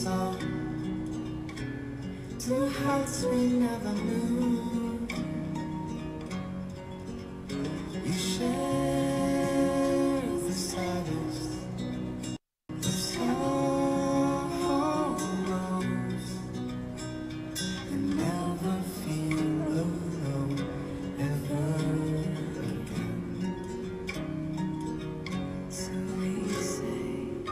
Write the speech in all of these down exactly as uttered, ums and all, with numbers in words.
song to heights we never knew. We share the saddest of sorrows and never feel alone ever again. So we say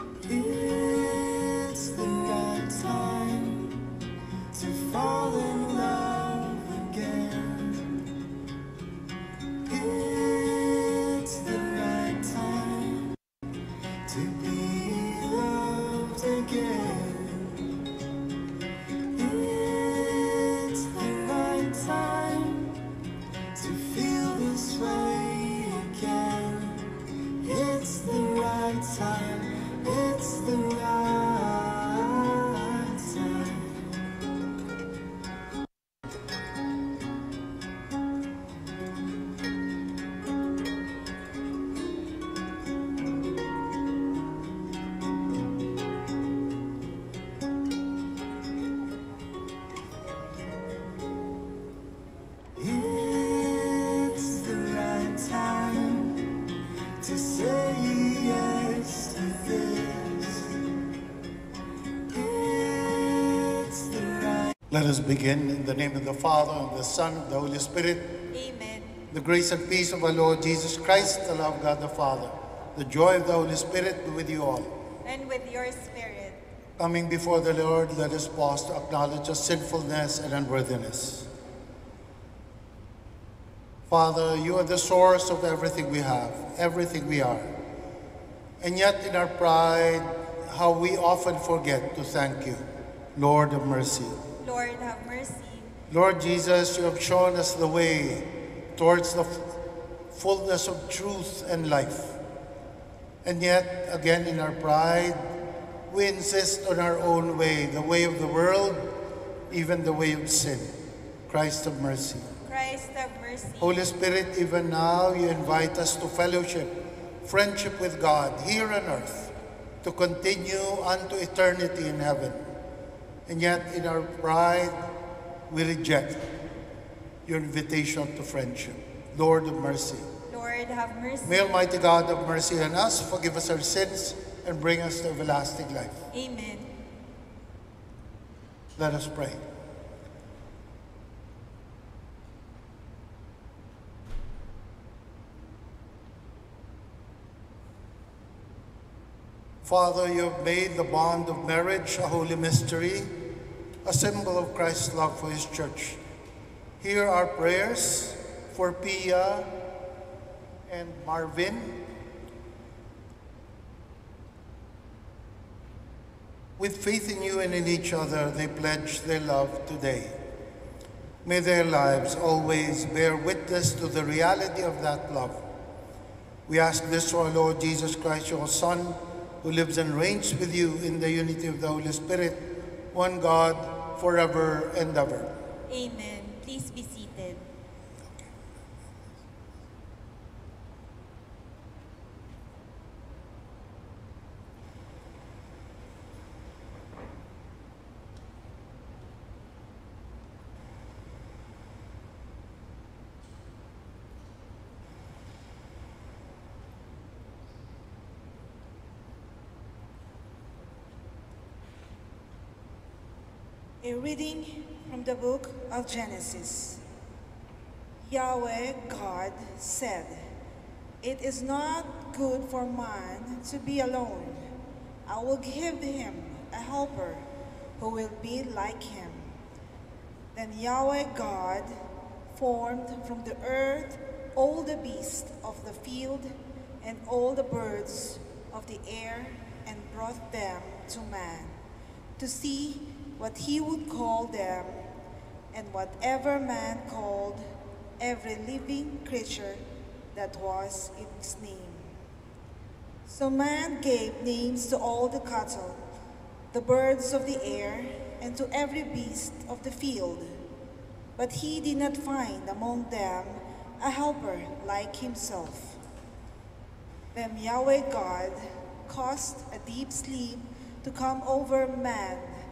it's the right time to fall in love again. It's the right time to be loved again. It's the right time to feel this way again. It's the right time. It's the right time. It's the right time to say yes to this. It's the right. Let us begin in the name of the Father, and the Son, and the Holy Spirit. Amen. The grace and peace of our Lord Jesus Christ, the love of God the Father, the joy of the Holy Spirit be with you all. And with your spirit. Coming before the Lord, let us pause to acknowledge our sinfulness and unworthiness. Father, you are the source of everything we have, everything we are. And yet in our pride, how we often forget to thank you. Lord of mercy. Lord, have mercy. Lord Jesus, you have shown us the way towards the f- fullness of truth and life. And yet, again in our pride, we insist on our own way, the way of the world, even the way of sin. Christ of mercy. Christ, have mercy. Holy Spirit, even now you invite us to fellowship, friendship with God here on earth, to continue unto eternity in heaven. And yet in our pride, we reject your invitation to friendship. Lord of mercy. Lord, have mercy. May Almighty God have mercy on us, forgive us our sins, and bring us to everlasting life. Amen. Let us pray. Father, you have made the bond of marriage a holy mystery, a symbol of Christ's love for his church. Hear our prayers for Pia and Marvin. With faith in you and in each other, they pledge their love today. May their lives always bear witness to the reality of that love. We ask this through our Lord Jesus Christ, your Son, who lives and reigns with you in the unity of the Holy Spirit, one God, forever and ever. Amen. Please be seated. A reading from the book of Genesis. Yahweh God said, "It is not good for man to be alone. I will give him a helper who will be like him." Then Yahweh God formed from the earth all the beasts of the field and all the birds of the air and brought them to man to see what he would call them. And whatever man called every living creature, that was its name. So man gave names to all the cattle, the birds of the air, and to every beast of the field. But he did not find among them a helper like himself. Then Yahweh God caused a deep sleep to come over man,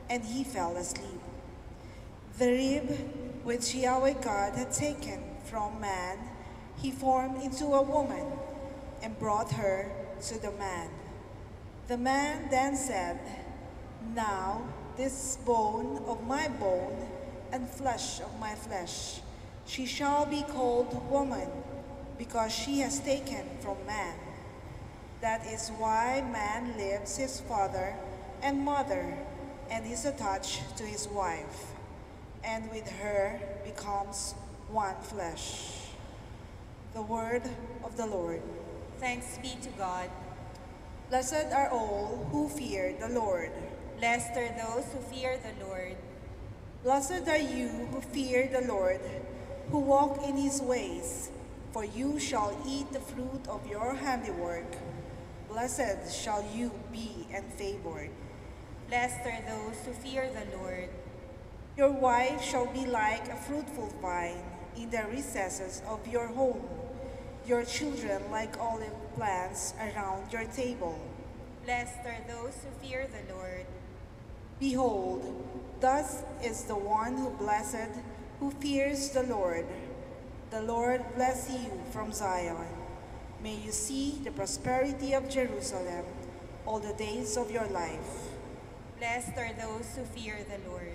and he fell asleep. The rib which Yahweh God had taken from man, he formed into a woman and brought her to the man. The man then said, "Now this bone of my bone and flesh of my flesh, she shall be called woman, because she has taken from man. That is why man leaves his father and mother and is attached to his wife, and with her becomes one flesh." The word of the Lord. Thanks be to God. Blessed are all who fear the Lord. Blessed are those who fear the Lord. Blessed are you who fear the Lord, who walk in his ways, for you shall eat the fruit of your handiwork. Blessed shall you be and favored. Blessed are those who fear the Lord. Your wife shall be like a fruitful vine in the recesses of your home, your children like olive plants around your table. Blessed are those who fear the Lord. Behold, thus is the one who blessed, who fears the Lord. The Lord bless you from Zion. May you see the prosperity of Jerusalem all the days of your life. Blessed are those who fear the Lord.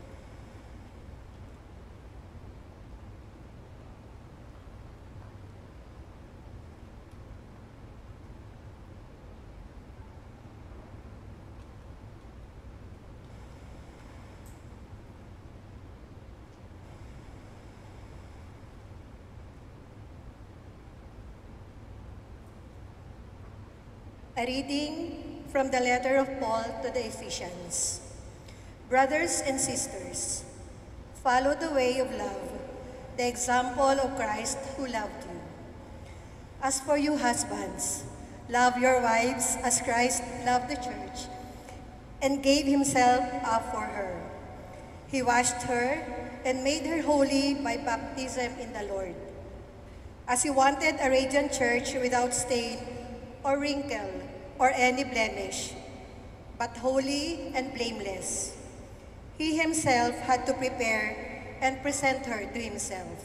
A reading from the letter of Paul to the Ephesians. Brothers and sisters, follow the way of love, the example of Christ who loved you. As for you husbands, love your wives as Christ loved the church and gave himself up for her. He washed her and made her holy by baptism in the Lord. As he wanted a radiant church without stain or wrinkle or any blemish, but holy and blameless. He himself had to prepare and present her to himself.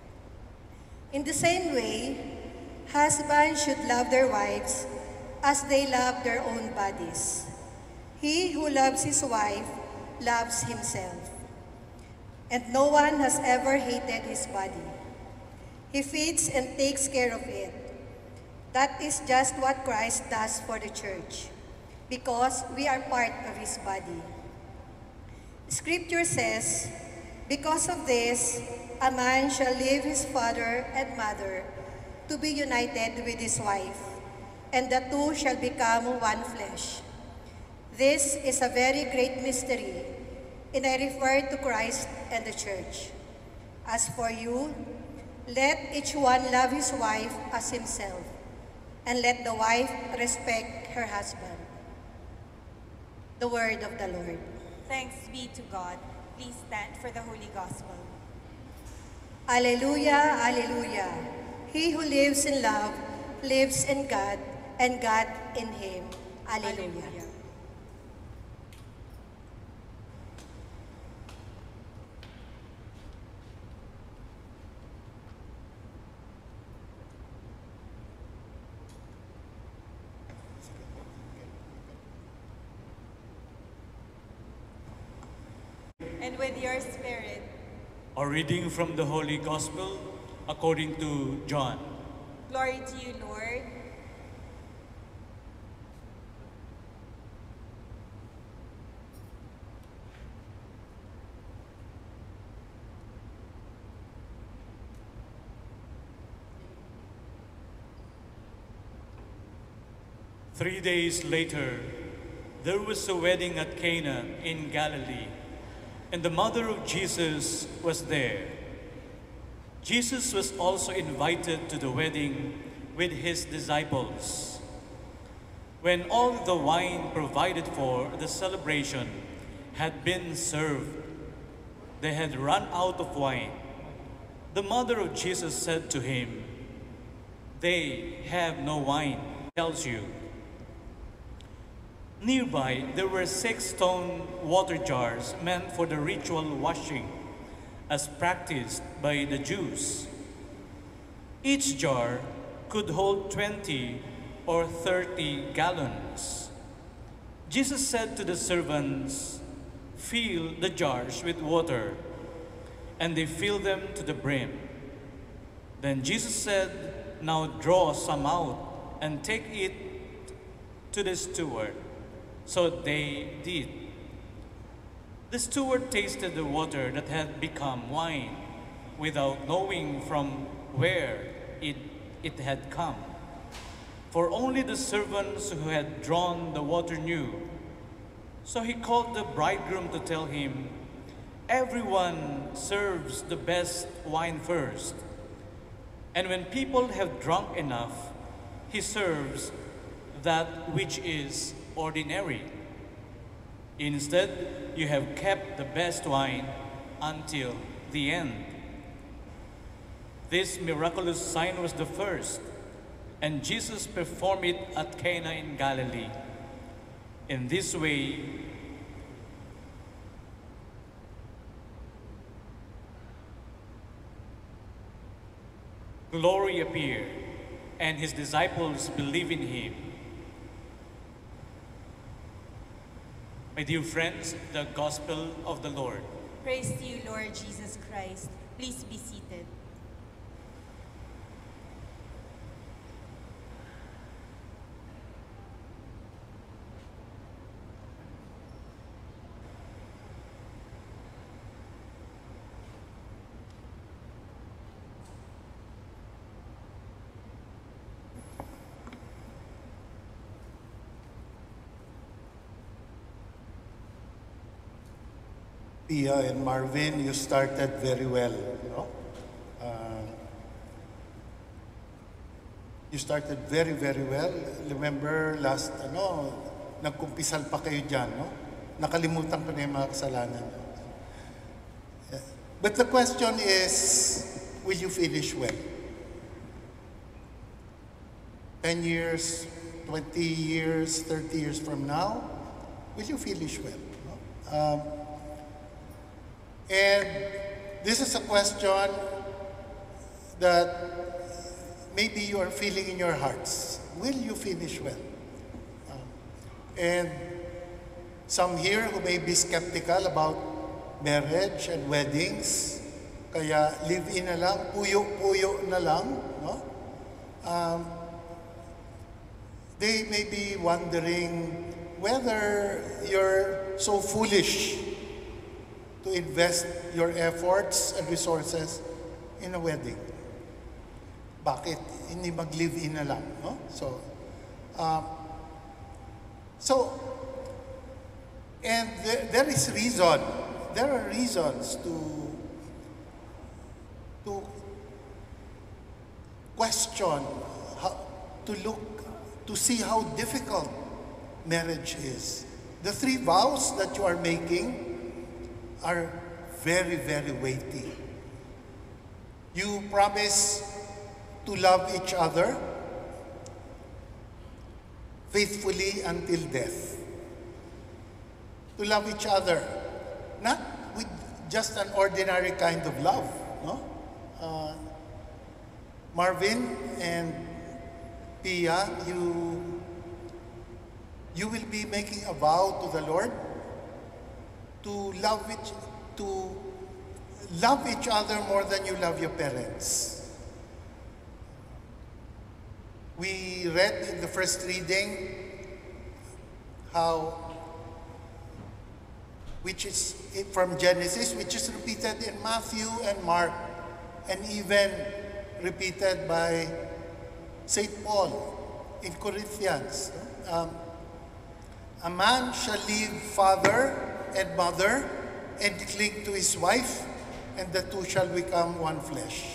In the same way, husbands should love their wives as they love their own bodies. He who loves his wife loves himself, and no one has ever hated his body. He feeds and takes care of it. That is just what Christ does for the church, because we are part of his body. Scripture says, "Because of this, a man shall leave his father and mother to be united with his wife, and the two shall become one flesh." This is a very great mystery, and I refer to Christ and the church. As for you, let each one love his wife as himself, and let the wife respect her husband. The word of the Lord. Thanks be to God. Please stand for the Holy Gospel. Alleluia, alleluia. He who lives in love lives in God, and God in him. Alleluia. Alleluia. And with your spirit. A reading from the Holy Gospel according to John. Glory to you, Lord. Three days later, there was a wedding at Cana in Galilee, and the mother of Jesus was there. Jesus was also invited to the wedding with his disciples. When all the wine provided for the celebration had been served, they had run out of wine. The mother of Jesus said to him, "They have no wine," tells you. Nearby, there were six stone water jars meant for the ritual washing, as practiced by the Jews. Each jar could hold twenty or thirty gallons. Jesus said to the servants, "Fill the jars with water," and they filled them to the brim. Then Jesus said, "Now draw some out and take it to the steward." So they did. The steward tasted the water that had become wine without knowing from where it, it had come. For only the servants who had drawn the water knew. So he called the bridegroom to tell him, "Everyone serves the best wine first, and when people have drunk enough, he serves that which is ordinary. Instead, you have kept the best wine until the end." This miraculous sign was the first, and Jesus performed it at Cana in Galilee. In this way, glory appeared, and his disciples believed in him. My dear friends, the Gospel of the Lord. Praise to you, Lord Jesus Christ. Please be seated. Pia and Marvin, you started very well. No? Uh, you started very, very well. Remember last, ano, nagkumpisal pa kayo dyan, no? Nakalimutan ko na yung mga kasalanan. Yeah. But the question is, will you finish well? ten years, twenty years, thirty years from now, will you finish well? No? Um, And this is a question that maybe you are feeling in your hearts. Will you finish well? Um, and some here who may be skeptical about marriage and weddings, kaya live-in na lang, puyo-puyo na lang, no? Um, they may be wondering whether you're so foolish to invest your efforts and resources in a wedding. Bakit? Hindi mag-live-in na lang, no? So, um, so, and there, there is reason, there are reasons to, to question, how, to look, to see how difficult marriage is. The three vows that you are making are very, very weighty. You promise to love each other faithfully until death. To love each other, not with just an ordinary kind of love, no? Uh, Marvin and Pia, you, you will be making a vow to the Lord to love each, to love each other more than you love your parents. We read in the first reading how, which is from Genesis, which is repeated in Matthew and Mark, and even repeated by Saint Paul in Corinthians. Um, a man shall leave father and mother, and cling to his wife, and the two shall become one flesh.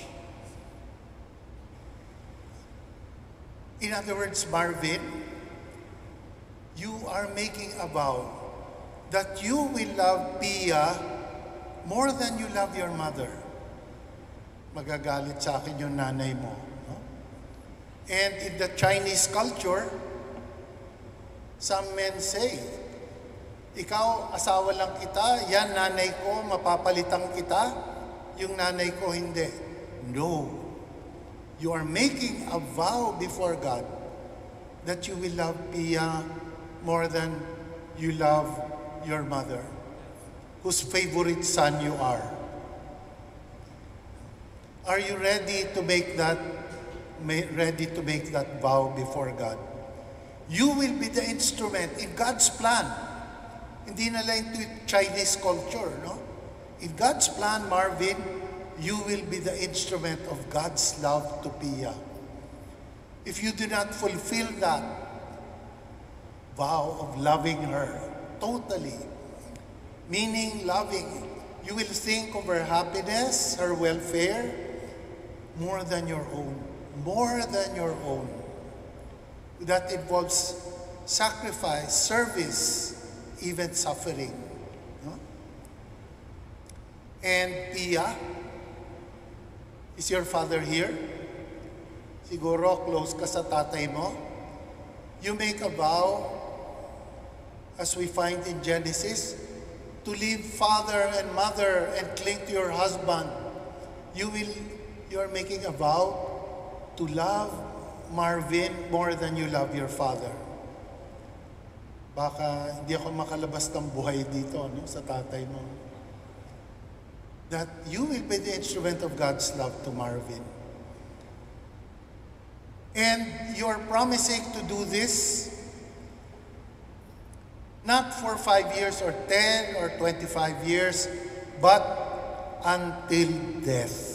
In other words, Marvin, you are making a vow that you will love Pia more than you love your mother. Magagalit sa akin yung nanay mo. No? And in the Chinese culture, Some men say, ikaw, asawa lang kita, yan nanay ko, mapapalitan kita, yung nanay ko hindi. No. You are making a vow before God that you will love Pia more than you love your mother, whose favorite son you are. Are you ready to make that ma- ready to make that vow before God? You will be the instrument in God's plan. Hindi na lang into Chinese culture, no? In God's plan, Marvin, you will be the instrument of God's love to Pia. If you do not fulfill that vow of loving her totally, meaning loving, you will think of her happiness, her welfare, more than your own. More than your own. That involves sacrifice, service, even suffering. No? And Pia, is your father here? Siguro close ka sa tatay mo. You make a vow, as we find in Genesis, to leave father and mother and cling to your husband. You will, you are making a vow to love Marvin more than you love your father. Baka hindi ako makalabas ng buhay dito, no, sa tatay mo. That you will be the instrument of God's love to Marvin. And you are promising to do this not for five years or ten or twenty-five years, but until death.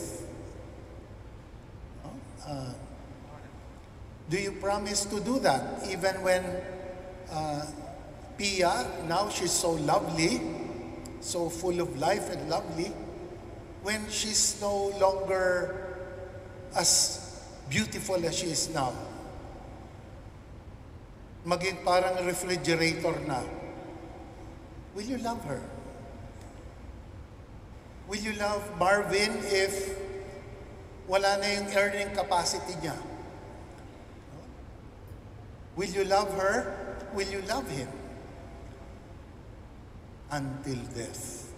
Uh, do you promise to do that even when uh, Pia, now she's so lovely, so full of life and lovely, when she's no longer as beautiful as she is now? Maging parang refrigerator na. Will you love her? Will you love Marvin if wala na yung earning capacity niya? Will you love her? Will you love him? Until death.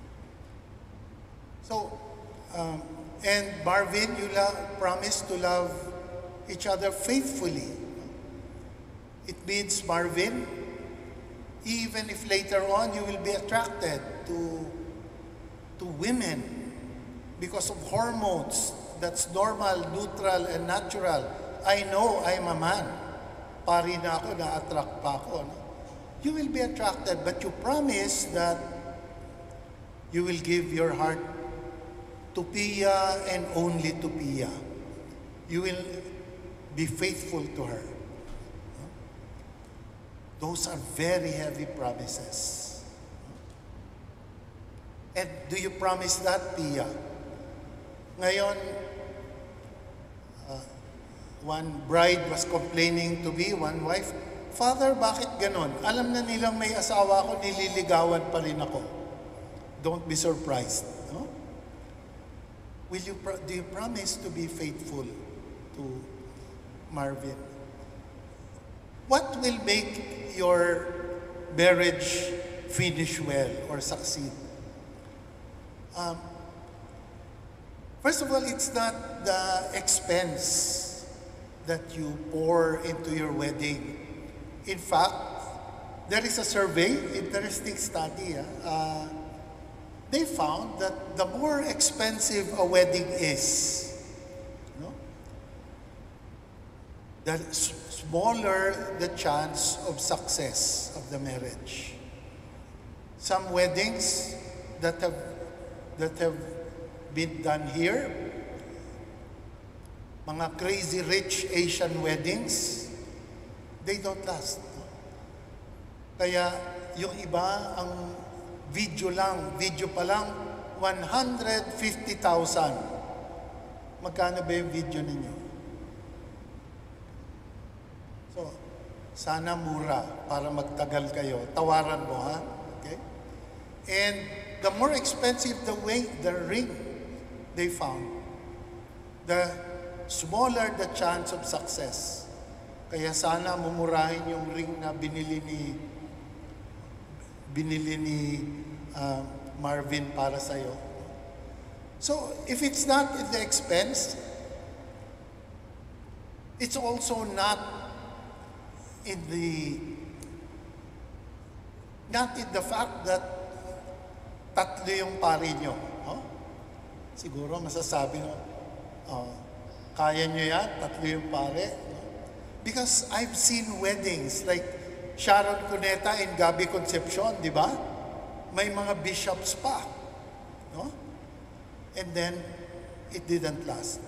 So, um, and Marvin, you love, promise to love each other faithfully. It means, Marvin, even if later on you will be attracted to, to women because of hormones, that's normal, neutral, and natural. I know I'm a man. Pari na ako, na-attract pa ako. No? You will be attracted, but you promise that you will give your heart to Pia and only to Pia. You will be faithful to her. Those are very heavy promises. And do you promise that, Pia? Ngayon, uh, one bride was complaining to me, one wife, Father, bakit ganon? Alam na nilang may asawa ako, nililigawan pa rin ako. Don't be surprised. No? Will you pro- do you promise to be faithful to Marvin? What will make your marriage finish well or succeed? Um, first of all, it's not the expense that you pour into your wedding. In fact, there is a survey, interesting study. Uh, they found that the more expensive a wedding is, no, the s- smaller the chance of success of the marriage. Some weddings that have that have been done here, mga crazy rich Asian weddings, they don't last. Kaya yung iba, ang video lang, video pa lang, one hundred fifty thousand. Magkano ba yung video ninyo? So, sana mura para magtagal kayo. Tawaran mo, ha? Okay? And the more expensive the way, the ring they found, the smaller the chance of success. Kaya sana mumurahin yung ring na binili ni binili ni uh, Marvin para sa'yo. So, if it's not at the expense, it's also not in the not in the fact that tatlo yung pari nyo. Oh? Siguro masasabi nyo, oh, kaya nyo yan, tatlo yung pare. No? Because I've seen weddings like Sharon Cuneta and Gabby Concepcion, di ba? May mga bishops pa. No? And then, it didn't last.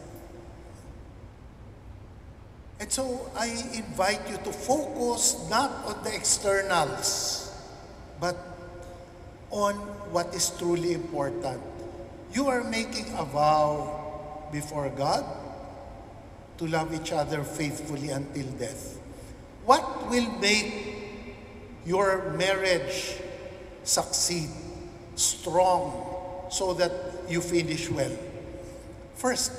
And so, I invite you to focus not on the externals, but on what is truly important. You are making a vow before God to love each other faithfully until death. What will make your marriage succeed, strong, so that you finish well? First,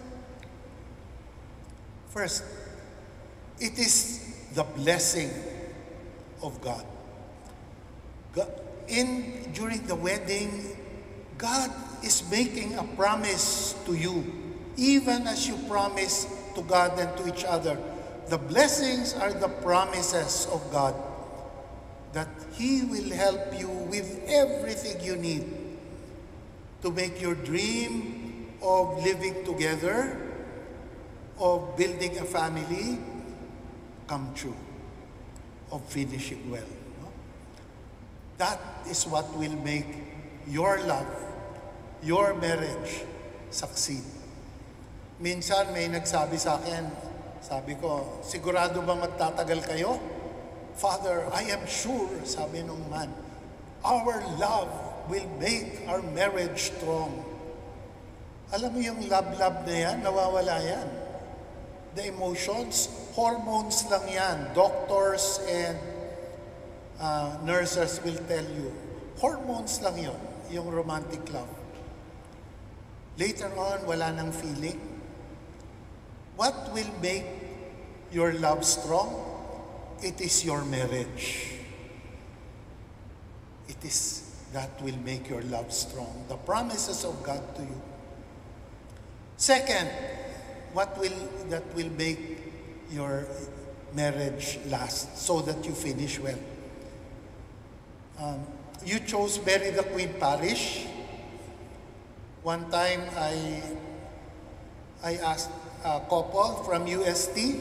first, it is the blessing of God. God in during the wedding, God is making a promise to you, even as you promise to God and to each other. The blessings are the promises of God, that He will help you with everything you need to make your dream of living together, of building a family, come true, of finishing well. No? That is what will make your love, your marriage, succeed. Minsan may nagsabi sa akin, sabi ko, sigurado ba magtatagal kayo? Father, I am sure, sabi nung man, our love will make our marriage strong. Alam mo yung love-love na yan, nawawala yan. The emotions, hormones lang yan. Doctors and uh, nurses will tell you, hormones lang yun, yung romantic love. Later on, wala nang feeling. What will make your love strong? It is your marriage. It is that will make your love strong. The promises of God to you. Second, what will that will make your marriage last so that you finish well? Um, you chose Mary the Queen Parish. One time I I asked a couple from U S T.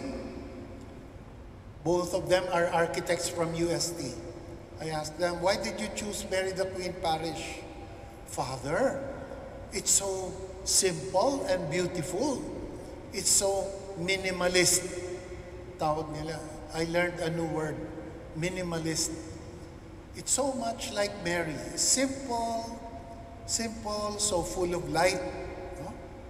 Both of them are architects from U S T. I asked them, why did you choose Mary the Queen Parish? Father, it's so simple and beautiful. It's so minimalist. Tawag nila. I learned a new word, minimalist. It's so much like Mary. Simple, simple, so full of light. No?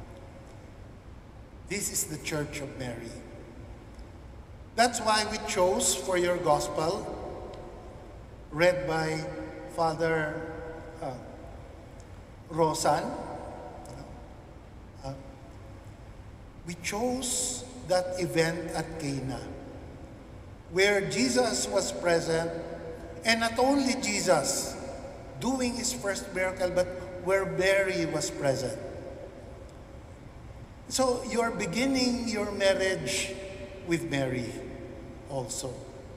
This is the Church of Mary. That's why we chose for your gospel, read by Father uh, Rosan. Uh, we chose that event at Cana, where Jesus was present, and not only Jesus doing his first miracle, but where Mary was present. So you're beginning your marriage with Mary also.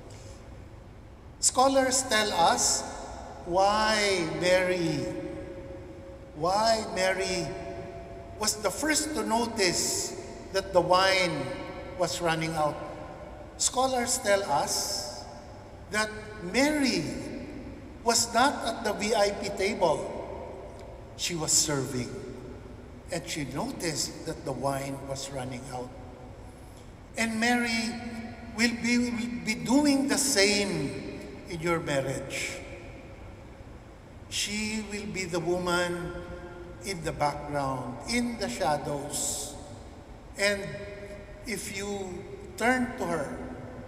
Scholars tell us why Mary, why Mary was the first to notice that the wine was running out. Scholars tell us that Mary was not at the V I P table. She was serving. And she noticed that the wine was running out. And Mary will be, will be doing the same in your marriage. She will be the woman in the background, in the shadows. And if you turn to her,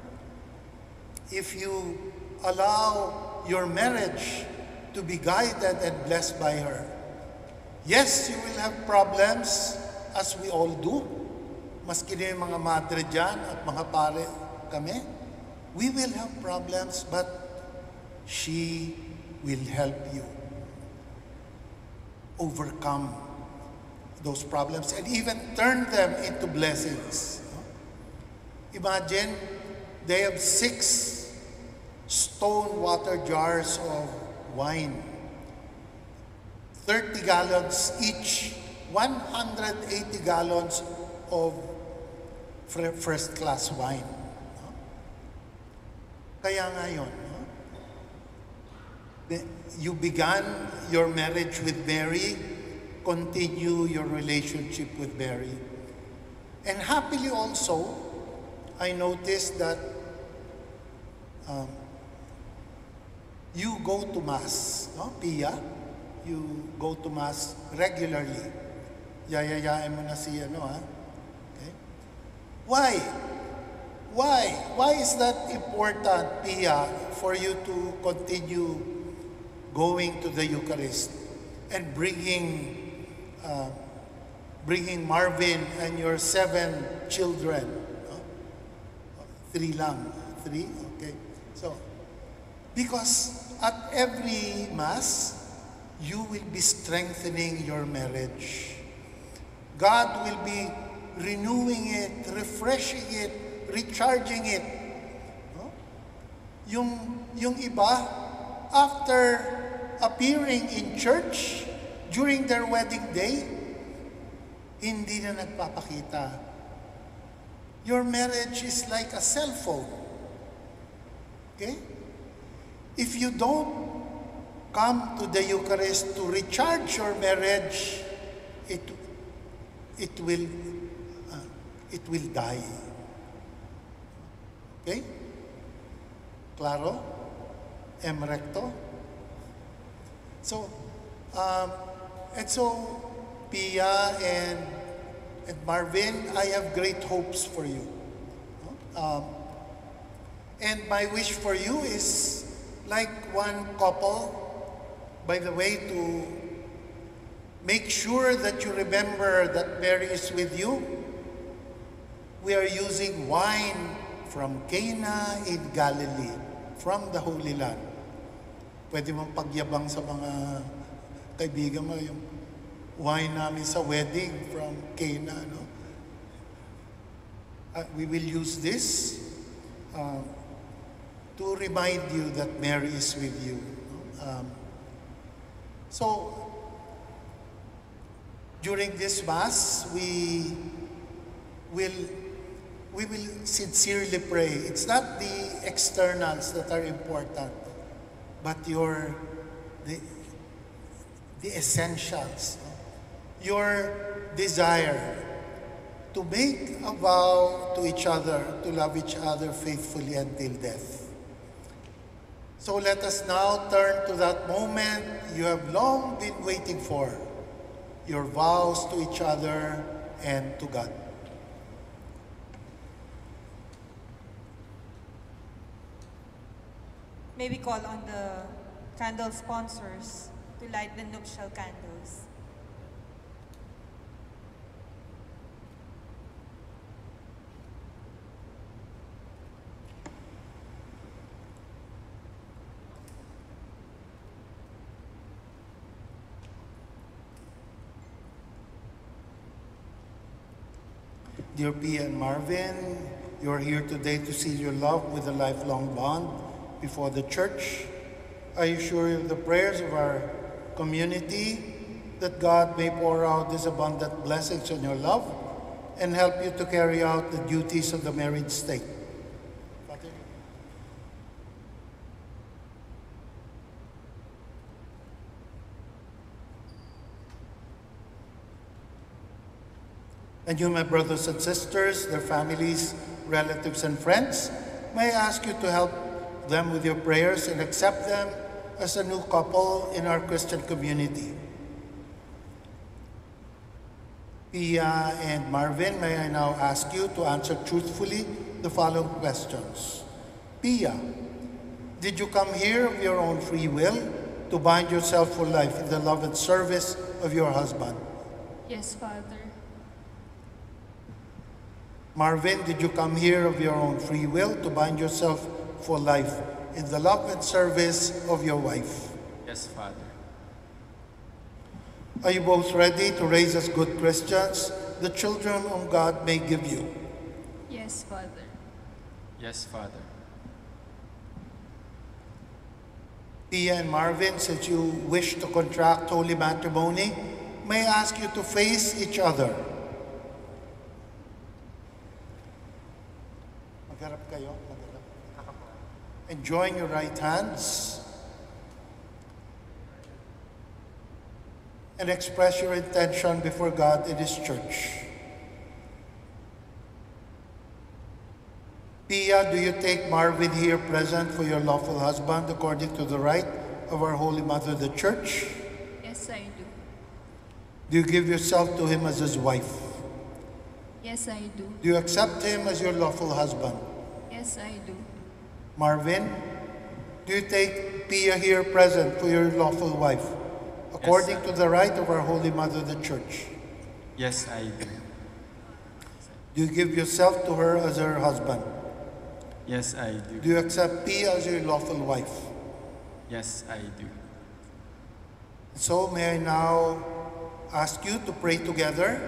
if you allow your marriage to be guided and blessed by her, yes, you will have problems, as we all do. Maski na yung mga madre dyan at mga pare, kami. We will have problems, but she will help you overcome those problems and even turn them into blessings. Imagine, they have six stone water jars of wine, thirty gallons each, one hundred eighty gallons of first-class wine. Kaya nga yun, no? You began your marriage with Mary, continue your relationship with Mary. And happily also, I noticed that um, you go to Mass, no? Pia, you go to Mass regularly. Yayayain mo na si ano, ha? Okay? Why? Why? Why is that important, Pia, for you to continue going to the Eucharist and bringing uh, bringing Marvin and your seven children? No? Three lang. Three? Okay. So, because at every Mass, you will be strengthening your marriage. God will be renewing it, refreshing it, recharging it. No? Yung, yung iba, after appearing in church during their wedding day, hindi na nagpapakita. Your marriage is like a cell phone. Okay? If you don't come to the Eucharist to recharge your marriage, it, it will, uh, it will die. Okay? Claro? Em recto? So, um, and so, Pia and, and Marvin, I have great hopes for you. Um, and my wish for you is like one couple, by the way, to make sure that you remember that Mary is with you. We are using wine from Cana in Galilee, from the Holy Land. Pwede mong pagyabang sa mga kaibigan mo yung wine namin sa wedding from Cana. No? Uh, we will use this uh, to remind you that Mary is with you. No? Um, so, during this Mass, we will we will sincerely pray. It's not the externals that are important, but your the, the essentials. Your desire to make a vow to each other, to love each other faithfully until death. So let us now turn to that moment you have long been waiting for, your vows to each other and to God. May we call on the candle sponsors to light the nuptial candles. Dear Pia and Marvin, you're here today to seal your love with a lifelong bond before the Church. I assure you of the prayers of our community that God may pour out these abundant blessings on your love and help you to carry out the duties of the married state. And you, my brothers and sisters, their families, relatives, and friends, may I ask you to help them with your prayers and accept them as a new couple in our Christian community. Pia and Marvin, may I now ask you to answer truthfully the following questions. Pia, did you come here of your own free will to bind yourself for life in the love and service of your husband? Yes, Father. Marvin, did you come here of your own free will to bind yourself for life in the love and service of your wife? Yes, Father. Are you both ready to raise as good Christians the children whom God may give you? Yes, Father. Yes, Father. Pia and Marvin, since you wish to contract holy matrimony, may I ask you to face each other. Magharap kayo. Magharap. And join your right hands and express your intention before God in His church. Pia, do you take Marvin here present for your lawful husband according to the right of our Holy Mother, the Church? Yes, I do. Do you give yourself to him as his wife? Yes, I do. Do you accept him as your lawful husband? Yes, I do. Marvin, do you take Pia here present for your lawful wife according Yes, to the right of our Holy Mother, the Church? Yes, I do. Do you give yourself to her as her husband? Yes, I do. Do you accept Pia as your lawful wife? Yes, I do. So may I now ask you to pray together.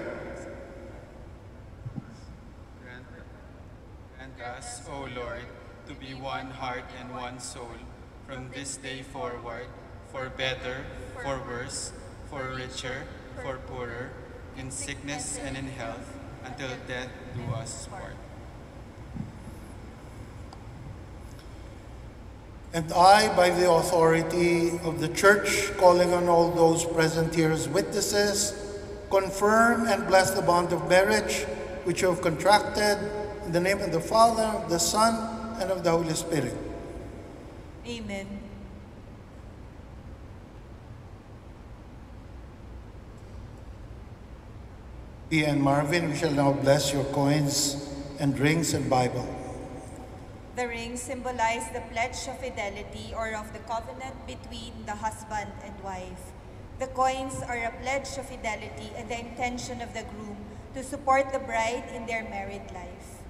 Grant, grant us, O Lord, to be one heart and one soul from this day forward, for better, for worse, for richer, for poorer, in sickness and in health, until death do us part. And I, by the authority of the Church, calling on all those present here as witnesses, confirm and bless the bond of marriage which you have contracted in the name of the Father, of the Son, and of the Holy Spirit. Amen. Pia and Marvin, we shall now bless your coins and rings and Bible. The rings symbolize the pledge of fidelity or of the covenant between the husband and wife. The coins are a pledge of fidelity and the intention of the groom to support the bride in their married life.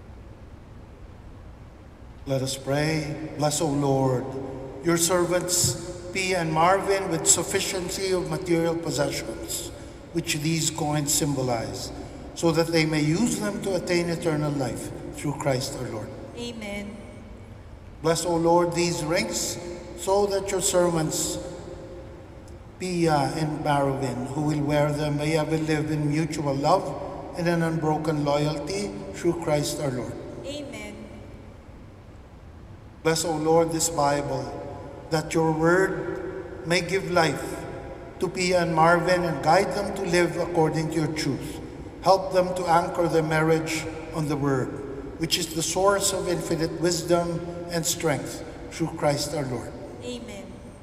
Let us pray. Bless, O Lord, your servants Pia and Marvin with sufficiency of material possessions, which these coins symbolize, so that they may use them to attain eternal life through Christ our Lord. Amen. Bless, O Lord, these rings, so that your servants, Pia and Marvin, who will wear them, may ever live in mutual love and in unbroken loyalty through Christ our Lord. Amen. Bless, O Lord, this Bible, that your word may give life to Pia and Marvin and guide them to live according to your truth. Help them to anchor their marriage on the word, which is the source of infinite wisdom and strength through Christ our Lord. Amen.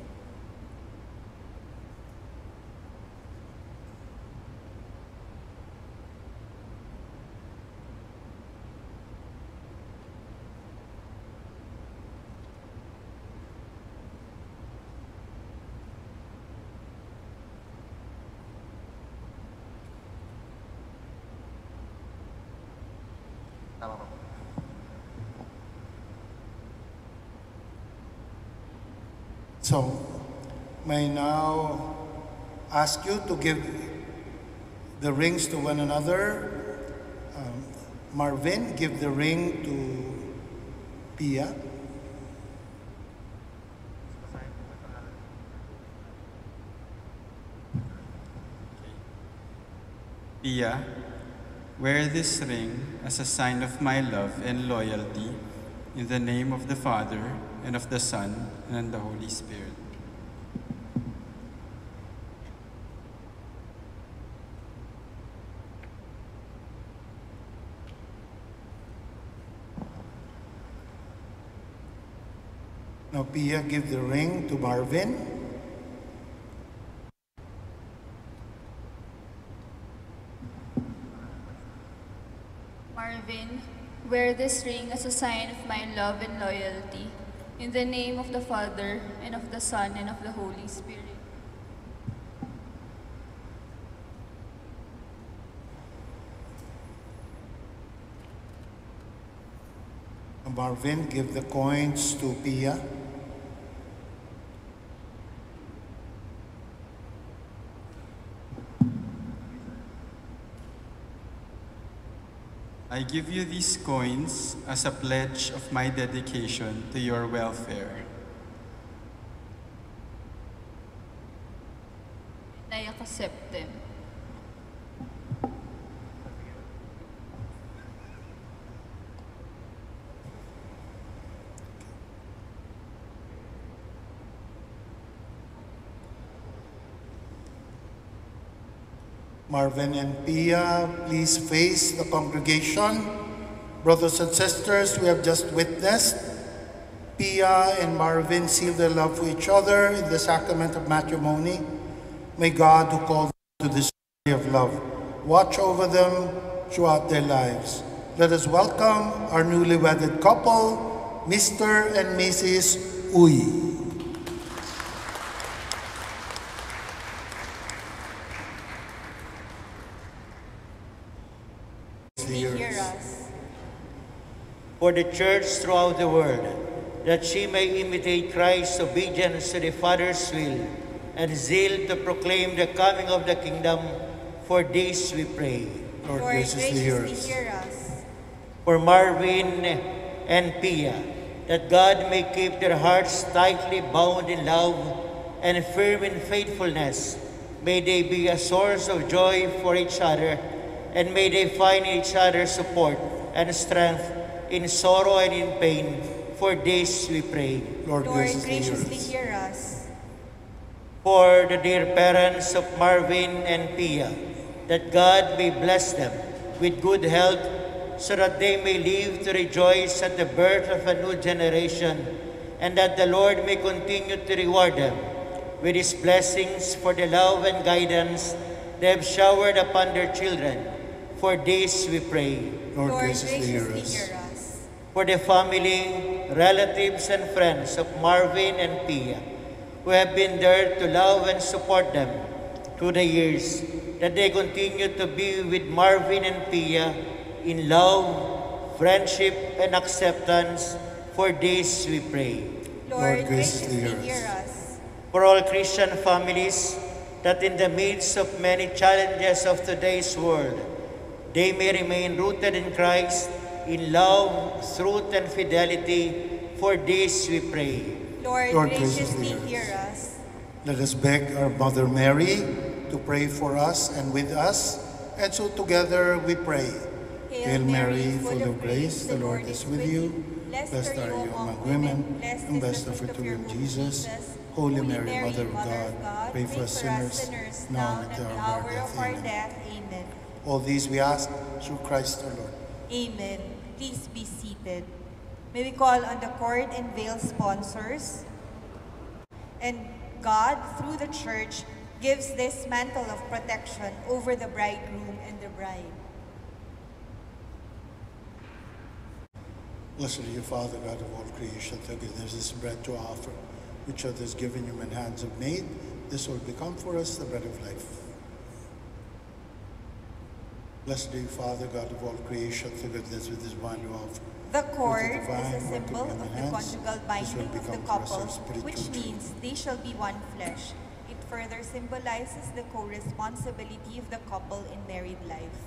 So, may I now ask you to give the rings to one another. Um, Marvin, give the ring to Pia. Pia, wear this ring as a sign of my love and loyalty in the name of the Father, and of the Son, and the Holy Spirit. Now, Pia, give the ring to Marvin. Marvin, wear this ring as a sign of my love and loyalty, in the name of the Father, and of the Son, and of the Holy Spirit. Marvin, give the coins to Pia. I give you these coins as a pledge of my dedication to your welfare. And I accept them. Marvin and Pia, please face the congregation. Brothers and sisters, we have just witnessed Pia and Marvin seal their love for each other in the sacrament of matrimony. May God, who called them to this journey of love, watch over them throughout their lives. Let us welcome our newly wedded couple, Mister and Missus Uy. Hear us. For the Church throughout the world, that she may imitate Christ's obedience to the Father's will and zeal to proclaim the coming of the kingdom, for this we pray. Lord, Lord, graciously hear graciously us. hear us. For Marvin and Pia, that God may keep their hearts tightly bound in love and firm in faithfulness. May they be a source of joy for each other, and may they find in each other support and strength in sorrow and in pain. For this we pray. Lord, Lord, graciously hear graciously us. hear us. For the dear parents of Marvin and Pia, that God may bless them with good health, so that they may live to rejoice at the birth of a new generation, and that the Lord may continue to reward them with His blessings for the love and guidance they have showered upon their children. For this we pray. Lord, Lord, graciously hear graciously us. hear us. For the family, relatives, and friends of Marvin and Pia, who have been there to love and support them through the years, that they continue to be with Marvin and Pia in love, friendship, and acceptance. For this we pray. Lord, graciously graciously hear hear us. us. For all Christian families, that in the midst of many challenges of today's world, they may remain rooted in Christ, in love, truth, and fidelity. For this we pray. Lord, Lord, graciously graciously hear hear us. Let us beg our Mother Mary to pray for us and with us. And so together we pray. Hail Mary, full of grace, the Lord is with you. Blessed are you among women, and blessed the fruit of your womb, Jesus. Holy Mary, Mother of God, pray for us sinners, now and at the hour of our death. Amen. All these we ask through Christ our Lord. Amen. Please be seated. May we call on the cord and veil sponsors. And God, through the Church, gives this mantle of protection over the bridegroom and the bride. Blessed are you, Father, God of all creation. Thank you, there's this bread to offer, which others given human hands have made. This will become for us the bread of life. Blessed are you, Father, God of all creation. Thank you, this with this wine you offer. The cord With the divine is a symbol work of of human the hands, conjugal this binding will of the become for us couple, our spiritual which truth. means they shall be one flesh. It further symbolizes the co-responsibility of the couple in married life.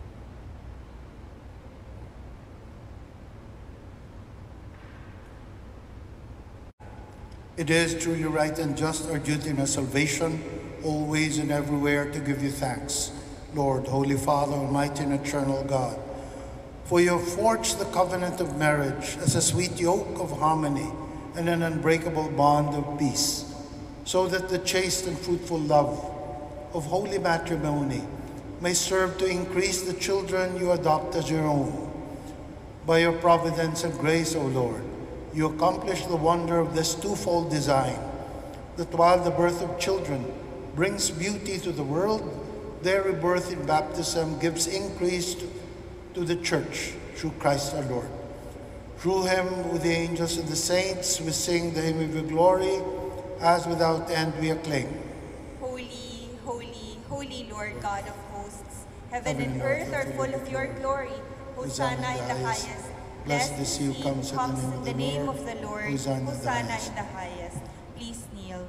It is truly right and just our duty in our salvation, always and everywhere to give you thanks, Lord, Holy Father, Almighty and eternal God. For you have forged the covenant of marriage as a sweet yoke of harmony and an unbreakable bond of peace, so that the chaste and fruitful love of holy matrimony may serve to increase the children you adopt as your own. By your providence and grace, O Lord, you accomplish the wonder of this twofold design, that while the birth of children brings beauty to the world, their rebirth in baptism gives increase to, to the Church through Christ our Lord. Through him, with the angels and the saints, we sing the hymn of your glory, as without end we acclaim. Holy, holy, holy Lord God of hosts, heaven and earth are full of your glory. Hosanna in the highest. Blessed is he who comes in the name of the Lord. Hosanna in the Hosanna highest. in the highest. Please kneel.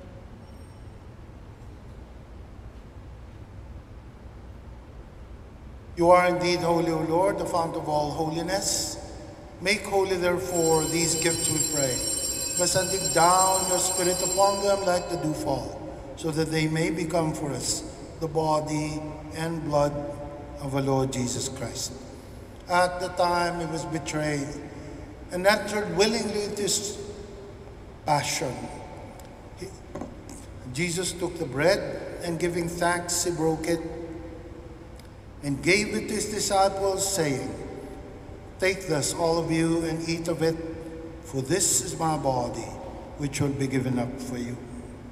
You are indeed holy, O Lord, the fount of all holiness. Make holy, therefore, these gifts, we pray. By sending down your Spirit upon them like the dewfall, so that they may become for us the body and blood of our Lord Jesus Christ. At the time he was betrayed and entered willingly into his passion, he- Jesus took the bread and giving thanks, he broke it and gave it to his disciples, saying, "Take this, all of you, and eat of it, for this is my body, which will be given up for you."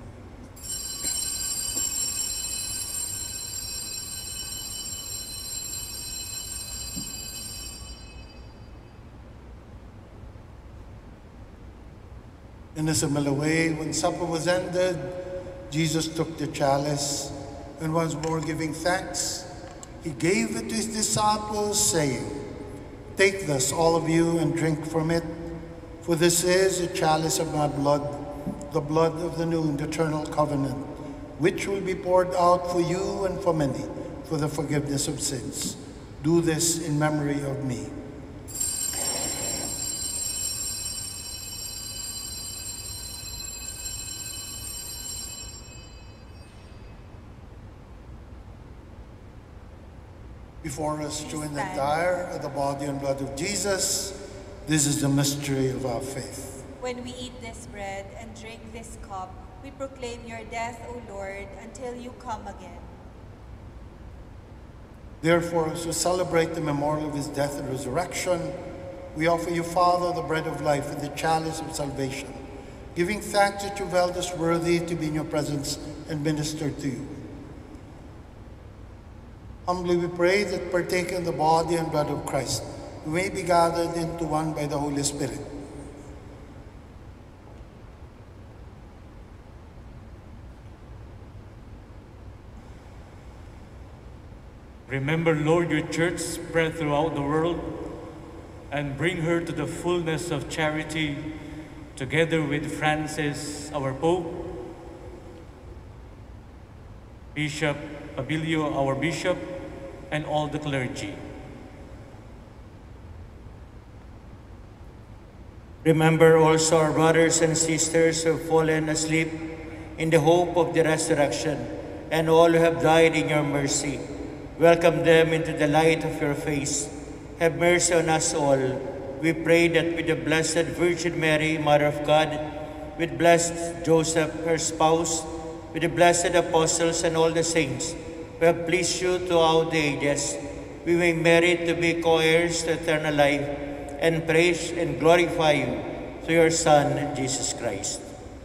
In a similar way, when supper was ended, Jesus took the chalice, and once more giving thanks, he gave it to his disciples, saying, "Take this, all of you, and drink from it, for this is the chalice of my blood, the blood of the new and eternal covenant, which will be poured out for you and for many for the forgiveness of sins. Do this in memory of me." Before us, true and entire, are the body and blood of Jesus. This is the mystery of our faith. When we eat this bread and drink this cup, we proclaim your death, O Lord, until you come again. Therefore, as we celebrate the memorial of his death and resurrection, we offer you, Father, the bread of life and the chalice of salvation, giving thanks that you've held us worthy to be in your presence and minister to you. Humbly we pray that, partaking the body and blood of Christ, we may be gathered into one by the Holy Spirit. Remember, Lord, your church spread throughout the world and bring her to the fullness of charity, together with Francis, our Pope, Bishop Abilio, our Bishop, and all the clergy. Remember also our brothers and sisters who have fallen asleep in the hope of the resurrection, and all who have died in your mercy. Welcome them into the light of your face. Have mercy on us all. We pray that with the Blessed Virgin Mary, Mother of God, with blessed Joseph, her spouse, with the blessed apostles and all the saints who have pleased you throughout the ages, we may merit to be co-heirs to eternal life and praise and glorify you through your Son, Jesus Christ.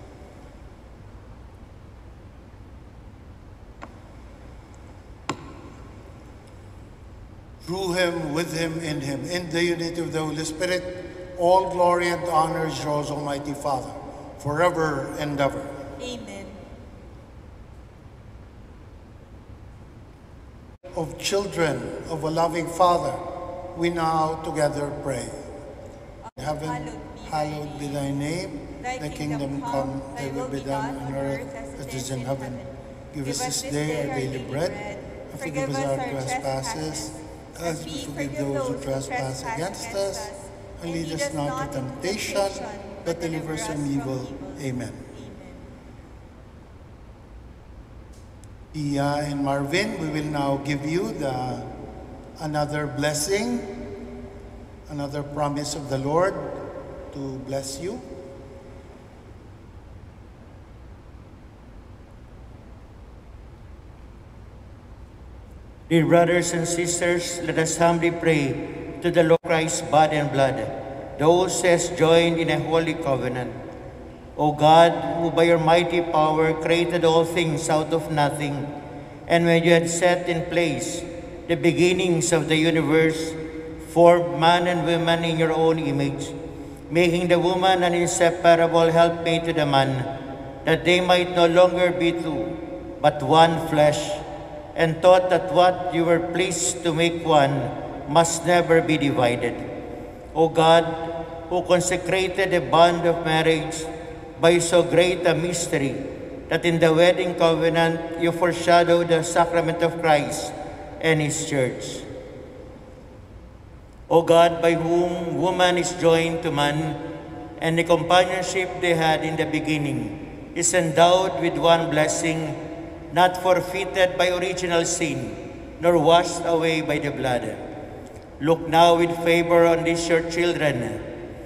Through him, with him, in him, in the unity of the Holy Spirit, all glory and honor is yours, Almighty Father, forever and ever. Amen. Of children of a loving Father, we now together pray. Heaven, hallowed be thy name. Thy kingdom come, thy will be done on earth as it is in heaven. Give us this day our daily bread, and forgive us our trespasses, as we forgive those who trespass against us. And lead us not to temptation, but deliver us from evil. Amen. Iya and Marvin, we will now give you the another blessing, another promise of the Lord to bless you. Dear brothers and sisters, let us humbly pray to the Lord Christ's body and blood, those who has joined in a holy covenant. O God, who by your mighty power created all things out of nothing, and when you had set in place the beginnings of the universe, formed man and woman in your own image, making the woman an inseparable helpmate to the man, that they might no longer be two, but one flesh, and taught that what you were pleased to make one must never be divided. O God, who consecrated the bond of marriage by so great a mystery, that in the wedding covenant you foreshadowed the sacrament of Christ and His church. O God, by whom woman is joined to man, and the companionship they had in the beginning is endowed with one blessing, not forfeited by original sin, nor washed away by the blood. Look now with favor on these your children,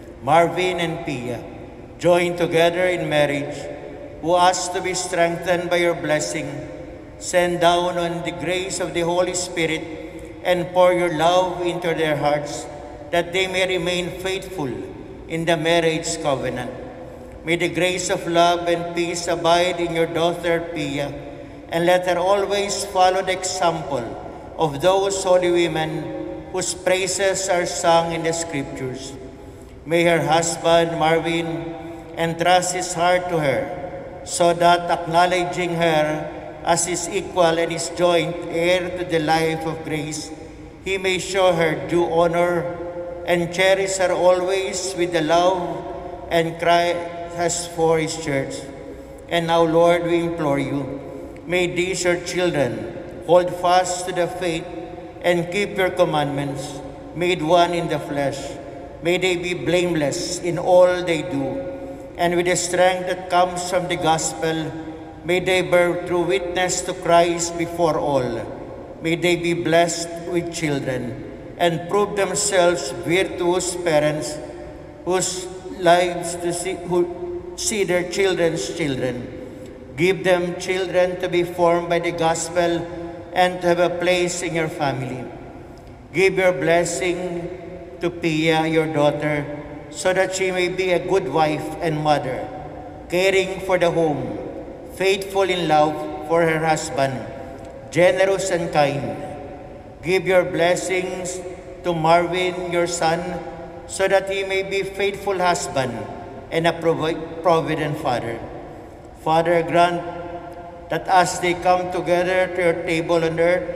Marvin and Pia, joined together in marriage, who ask to be strengthened by your blessing. Send down on the grace of the Holy Spirit and pour your love into their hearts, that they may remain faithful in the marriage covenant. May the grace of love and peace abide in your daughter Pia, and let her always follow the example of those holy women whose praises are sung in the Scriptures. May her husband, Marvin, entrust his heart to her, so that, acknowledging her as his equal and his joint heir to the life of grace, he may show her due honor and cherish her always with the love and Christ has for His church. And now, Lord, we implore you, may these your children hold fast to the faith and keep your commandments, made one in the flesh. May they be blameless in all they do, and with the strength that comes from the gospel, may they bear true witness to Christ before all. May they be blessed with children and prove themselves virtuous parents whose lives to see, who see their children's children. Give them children to be formed by the gospel and to have a place in your family. Give your blessing to Pia, your daughter, so that she may be a good wife and mother, caring for the home, faithful in love for her husband, generous and kind. Give your blessings to Marvin, your son, so that he may be faithful husband and a provi- provident father. Father, grant that as they come together to your table on earth,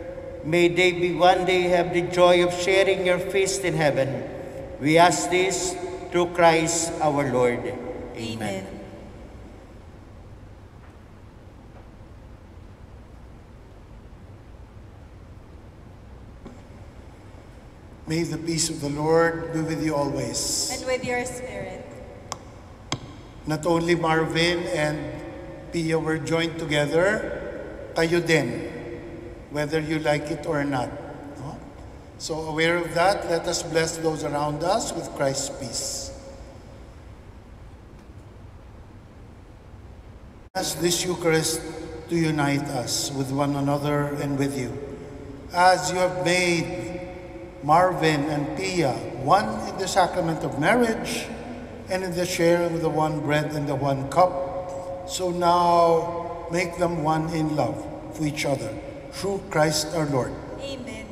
may they be one day have the joy of sharing your feast in heaven. We ask this through Christ our Lord. Amen. Amen. May the peace of the Lord be with you always. And with your spirit. Not only Marvin and Pia were joined together, kayo din, whether you like it or not. No? So aware of that, let us bless those around us with Christ's peace. Ask this Eucharist to unite us with one another and with you. As you have made Marvin and Pia one in the sacrament of marriage and in the sharing of the one bread and the one cup, so now make them one in love for each other, through Christ our Lord. Amen.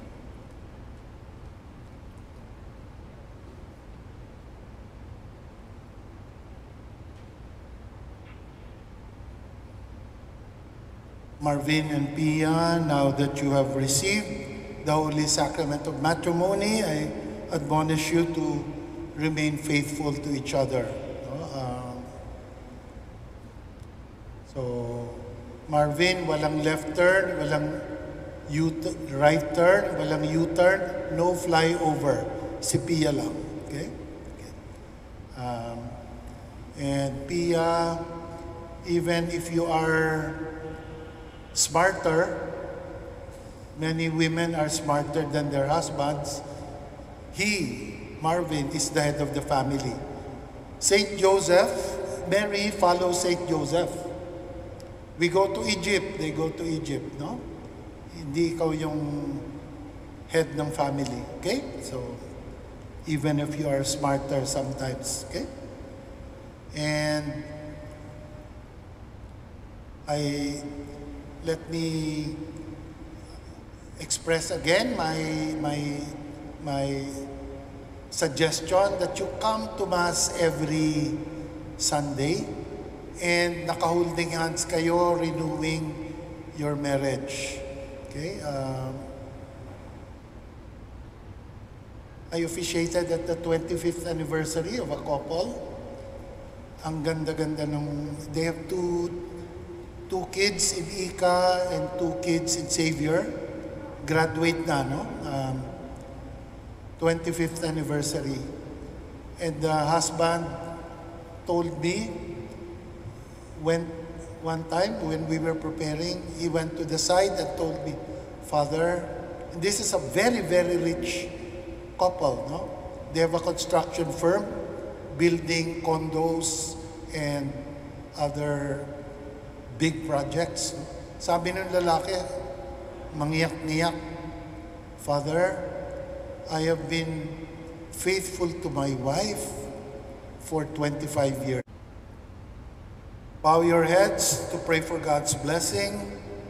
Marvin and Pia, now that you have received the Holy Sacrament of Matrimony, I admonish you to remain faithful to each other. No? Um, so, Marvin, walang left turn, walang U right turn, walang U-turn, no flyover. Si Pia lang. Okay? Okay. Um, and Pia, even if you are smarter, many women are smarter than their husbands, he, Marvin, is the head of the family. Saint Joseph, Mary follows Saint Joseph. We go to Egypt, they go to Egypt, no? Hindi ikaw yung head ng family, okay? So, even if you are smarter sometimes, okay? And I, let me express again my, my, my suggestion that you come to Mass every Sunday and naka-holding hands kayo, renewing your marriage. Okay? Um, I officiated at the twenty-fifth anniversary of a couple. Ang ganda-ganda nung, they have two, two kids in Ika and two kids in Xavier. Graduate na, no? Um, twenty-fifth anniversary. And the husband told me, when one time when we were preparing, he went to the side and told me, Father, and this is a very, very rich couple, no? They have a construction firm, building condos and other big projects. Sabi ng lalaki, mangiyak-niyak, Father, I have been faithful to my wife for twenty-five years. Bow your heads to pray for God's blessing.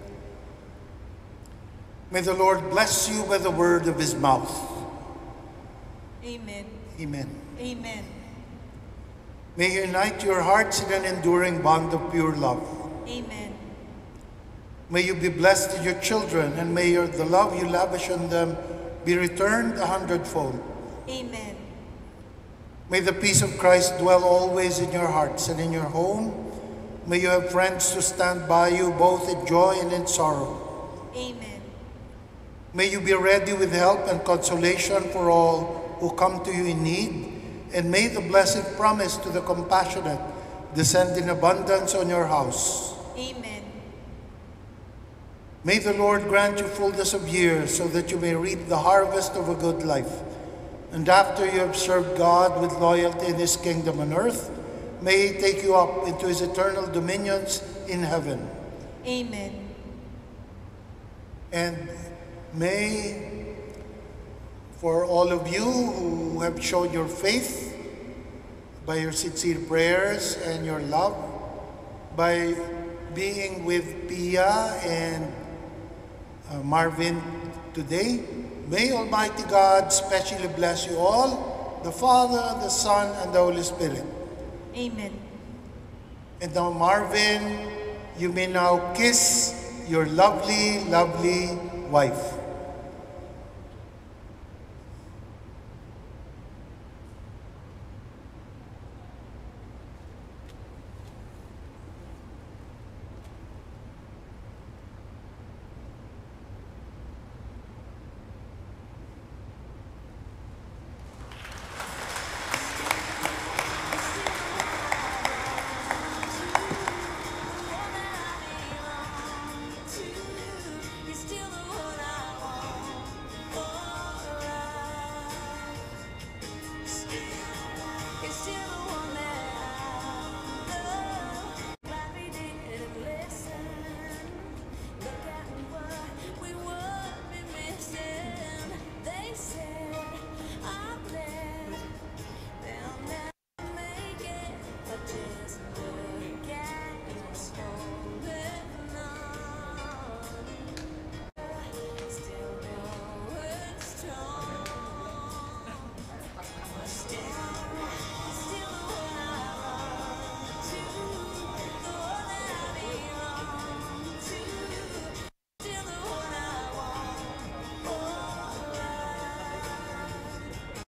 May the Lord bless you by the word of his mouth. Amen. Amen. Amen. May he unite your hearts in an enduring bond of pure love. Amen. May you be blessed in your children, and may your, the love you lavish on them be returned a hundredfold. Amen. May the peace of Christ dwell always in your hearts and in your home. May you have friends to stand by you both in joy and in sorrow. Amen. May you be ready with help and consolation for all who come to you in need, and may the blessing promised to the compassionate descend in abundance on your house. Amen. May the Lord grant you fullness of years so that you may reap the harvest of a good life. And after you have served God with loyalty in his kingdom on earth, may he take you up into his eternal dominions in heaven. Amen. And may, for all of you who have shown your faith by your sincere prayers and your love, by being with Pia and uh, Marvin today, may Almighty God specially bless you all, the Father, the Son, and the Holy Spirit. Amen. And now, Marvin, you may now kiss your lovely, lovely wife.